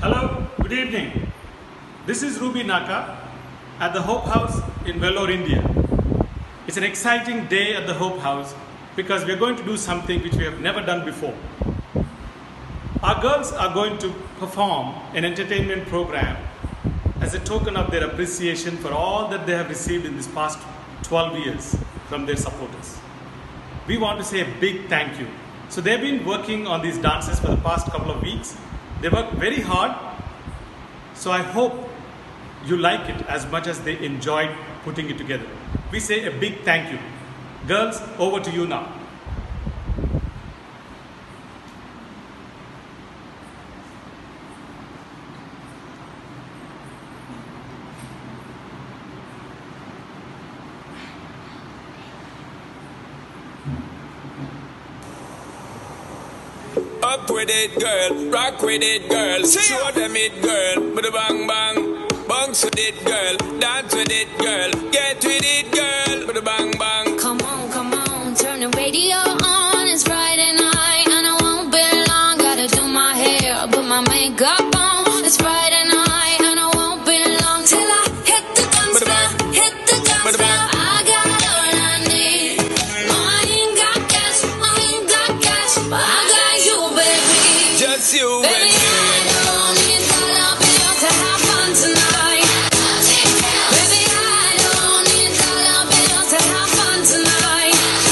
Hello, good evening. This is Ruby Naka at the Hope House in Vellore, India. It's an exciting day at the Hope House because we're going to do something which we have never done before. Our girls are going to perform an entertainment program as a token of their appreciation for all that they have received in this past 12 years from their supporters. We want to say a big thank you. So they've been working on these dances for the past couple of weeks. They worked very hard, so I hope you like it as much as they enjoyed putting it together. We say a big thank you. Girls, over to you now. Up with it, girl. Rock with it, girl. Show them it, girl. With a bang bang. Bounce with it, girl. Dance with it, girl. Get with it, girl. With a bang bang. Come on, turn the radio on. It's Friday night and I won't be long. Gotta do my hair, put my makeup on. It's Friday night and I won't be long till I hit the dance floor. Hit the dance floor. I got all I need. No, I ain't got cash, but I got you, baby. Just you, Baby, baby. I don't need dollar bills to have fun tonight. Baby, I don't need dollar bills to have fun tonight.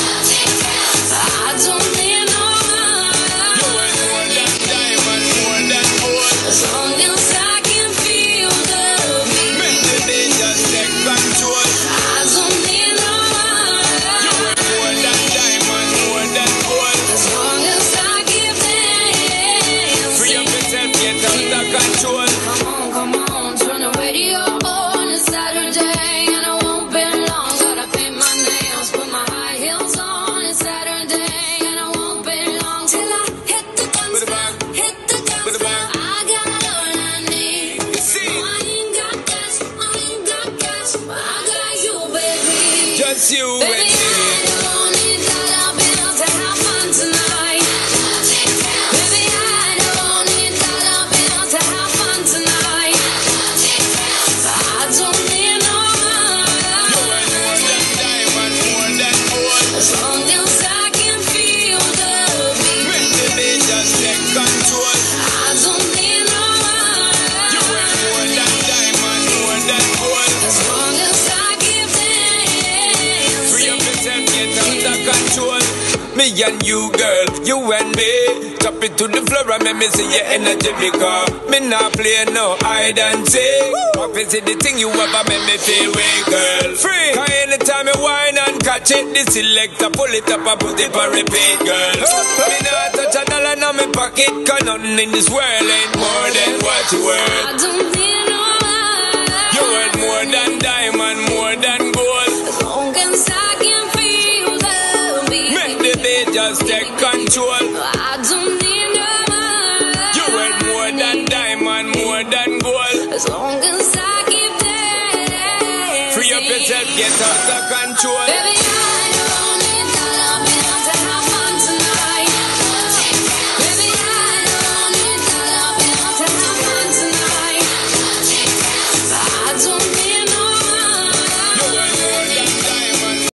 I don't need no money. You ain't more than diamond, more than gold. As long as I can feel the beat. Make the day just take control. I don't need no You money. ain't more than diamond, more than gold. As long as I keep Free up dancing. yourself, get out of control. Come on, turn the radio on. It's Saturday and I won't be long. Gotta paint my nails, put my high heels on. It's Saturday and I won't be long till I hit the dance floor. Hit the dance floor. I got all I need. You see, I ain't got cash, but I got you, baby. just you, Baby, baby. I don't need dollar bills to have fun tonight. Baby, I don't need dollar bills to have fun tonight. I don't need no You ain't more money. than diamond, more than gold. As long as I can feel the beat. Make the day just take control. I don't need no You ain't money. more than diamond, more than gold. As long as I keep Free up dancing. yourself, get out of control. Me and you, girl, you and me. Chop it to the floor and make me see your energy because me not play no hide and seek. Pop it, see the thing you ever make me feel way, girl. Free. Cause anytime you whine and catch it, the selector pull it up and put it for repeat, girl. Me not touch a dollar in my pocket, cause nothing in this world ain't more than what you worth. I don't need no money. You worth more than diamond, more than gold. As long as I can feel the beat. Make the day just take control. I don't need no money. You worth more than diamond, more than gold. As long as I keep dancing. Free up yourself, get out of control. Baby, I don't